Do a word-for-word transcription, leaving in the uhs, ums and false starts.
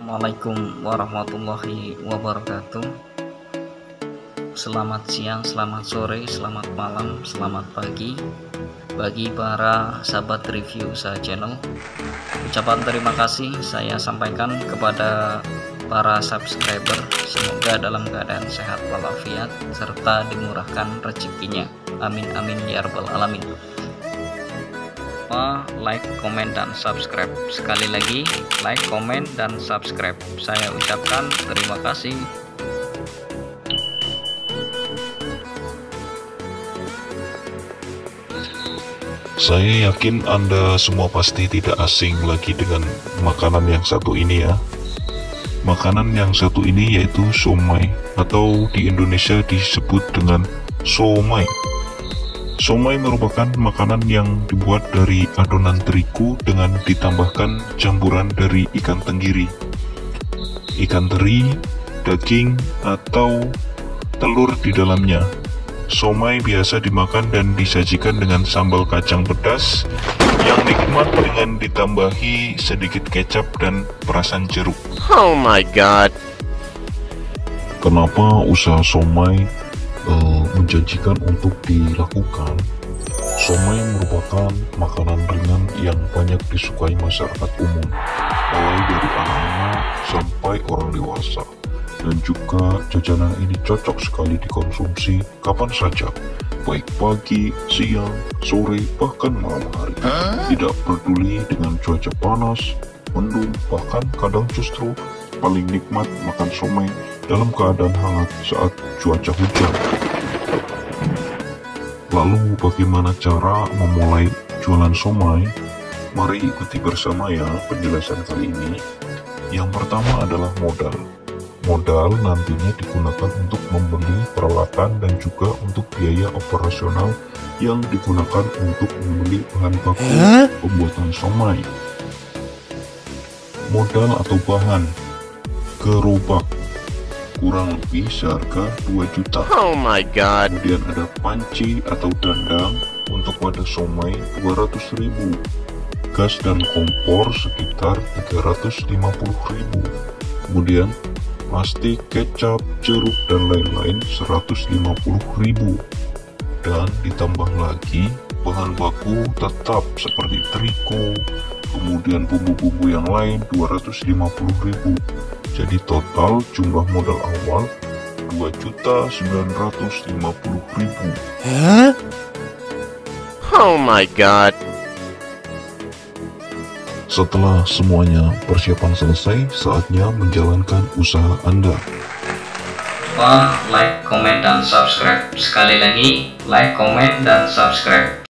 Assalamualaikum warahmatullahi wabarakatuh. Selamat siang, selamat sore, selamat malam, selamat pagi bagi para sahabat review usaha channel. Ucapan terima kasih saya sampaikan kepada para subscriber, semoga dalam keadaan sehat walafiat serta dimurahkan rezekinya, amin amin ya rabbal alamin. Like, komen, dan subscribe. Sekali lagi, like, komen, dan subscribe. Saya ucapkan terima kasih. Saya yakin Anda semua pasti tidak asing lagi dengan makanan yang satu ini ya. Makanan yang satu ini yaitu somai, atau di Indonesia disebut dengan somai. Somai merupakan makanan yang dibuat dari adonan terigu dengan ditambahkan campuran dari ikan tenggiri, ikan teri, daging, atau telur di dalamnya. Somai biasa dimakan dan disajikan dengan sambal kacang pedas yang nikmat dengan ditambahi sedikit kecap dan perasan jeruk. Oh my god. Kenapa usaha somai uh, menjanjikan untuk dilakukan? Somai merupakan makanan ringan yang banyak disukai masyarakat umum, mulai dari anak-anak sampai orang dewasa. Dan juga jajanan ini cocok sekali dikonsumsi kapan saja, baik pagi, siang, sore, bahkan malam hari. Tidak peduli dengan cuaca panas, mendung, bahkan kadang justru paling nikmat makan somai dalam keadaan hangat saat cuaca hujan. Lalu bagaimana cara memulai jualan somai? Mari ikuti bersama ya penjelasan kali ini. Yang pertama adalah modal. Modal nantinya digunakan untuk membeli peralatan dan juga untuk biaya operasional yang digunakan untuk membeli bahan baku pembuatan somai. Modal atau bahan: gerobak, kurang lebih seharga dua juta. Oh my god. Kemudian ada panci atau dandang untuk wadah somai dua ratus ribu. Gas dan kompor sekitar tiga ratus lima puluh ribu. Kemudian plastik, kecap, jeruk, dan lain-lain seratus lima puluh ribu. Dan ditambah lagi bahan baku tetap seperti terigu, kemudian bumbu-bumbu yang lain dua ratus lima puluh ribu. Jadi total jumlah modal awal dua juta sembilan ratus lima puluh ribu. Huh? Oh my god. Setelah semuanya persiapan selesai, saatnya menjalankan usaha Anda. Lupa like, komen, dan subscribe. Sekali lagi, like, komen, dan subscribe.